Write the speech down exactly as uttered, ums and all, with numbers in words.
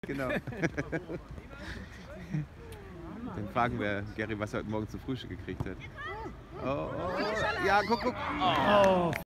Genau. Dann fragen wir Gary, was er heute Morgen zum Frühstück gekriegt hat. Oh, oh. Ja, guck, guck. Oh.